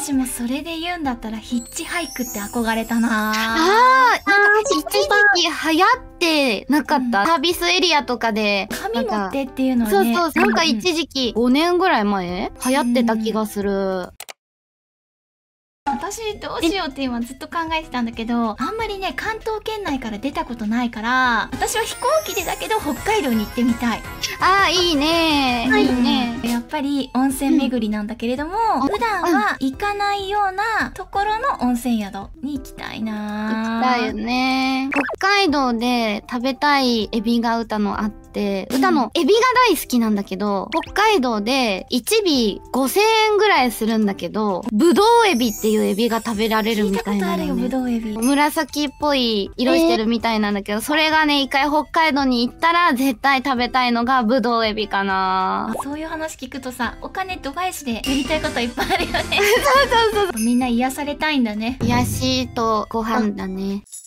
私もそれで言うんだったらヒッチハイクって憧れたな。 一時期流行ってなかった、サービスエリアとかで。 紙持ってっていうのはね。 そうそう、なんか一時期5年ぐらい前流行ってた気がする。 私どうしようって今ずっと考えてたんだけど、あんまりね関東圏内から出たことないから、私は飛行機でだけど北海道に行ってみたい。 ああ、いいねいいね。 やっぱり温泉巡りなんだけれども、普段は行かないようなところの温泉宿に行きたいな。 行きたいよね。北海道で食べたいエビが歌のあって、歌のエビが大好きなんだけど、北海道で1尾5000円ぐらいするんだけど、ブドウエビっていうエビが食べられるみたいなのね。 ブドウエビ。 紫っぽい色してるみたいなんだけど、それがね、一回北海道に行ったら絶対食べたいのがブドウエビかな。 そういう話聞くとさ、お金度外視でやりたいこといっぱいあるよね。 そうそうそう。 みんな癒されたいんだね。 癒しとご飯だね。